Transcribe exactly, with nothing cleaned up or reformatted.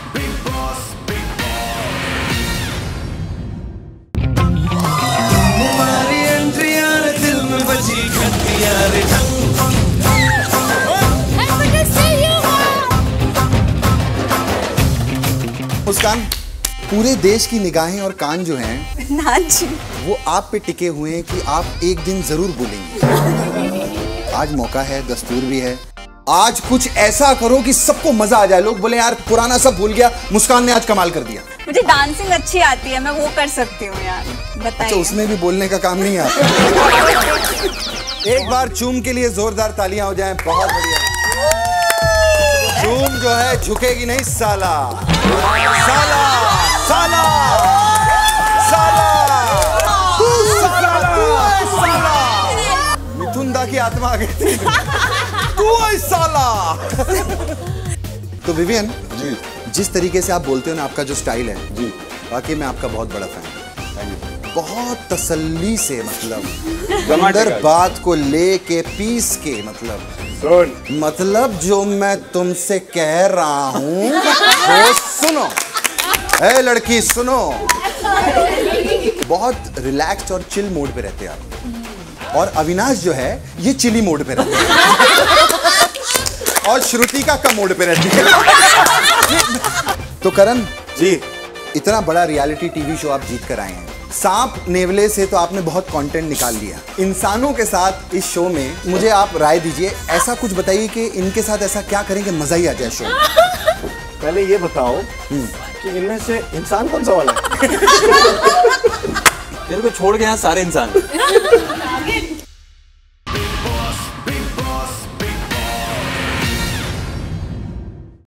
मुस्कान, पूरे देश की निगाहें और कान जो हैं ना जी, वो आप पे टिके हुए हैं कि आप एक दिन जरूर बोलेंगे। आज मौका है, दस्तूर भी है। आज कुछ ऐसा करो कि सबको मजा आ जाए, लोग बोले यार पुराना सब भूल गया, मुस्कान ने आज कमाल कर दिया। मुझे डांसिंग अच्छी आती है, मैं वो कर सकती हूँ यार, बताइए। अच्छा, उसमें भी बोलने का काम नहीं आता। एक बार चूम के लिए जोरदार तालियां हो जाएं। बहुत बढ़िया। चूम जो है झुकेगी नहीं साला, साला, साला, साला, तू साला, साला। मिथुन दा की आत्मा आ गई थी। तू है साला। तो विवियन जी, जिस तरीके से आप बोलते हो ना, आपका जो स्टाइल है जी, वाकई मैं आपका बहुत बड़ा फैन हूँ। बहुत तसल्ली से, मतलब अंदर बात को लेके पीस के, मतलब सुन, मतलब जो मैं तुमसे कह रहा हूँ वो सुनो। ए लड़की सुनो। बहुत रिलैक्स्ड और चिल मोड पे रहते हैं आप, और अविनाश जो है ये चिली मोड पे रहते हैं, और श्रुति का कम मोड पे रहती है। तो करण जी, इतना बड़ा रियलिटी टीवी शो आप जीत कर आए हैं। सांप नेवले से तो आपने बहुत कंटेंट निकाल लिया। इंसानों के साथ इस शो में मुझे आप राय दीजिए, ऐसा कुछ बताइए कि इनके साथ ऐसा क्या करें कि मजा ही आ जाए शो में। पहले ये बताओ कि इनमें से इंसान कौन सा वाला है? तेरे को छोड़ के यहाँ सारे इंसान।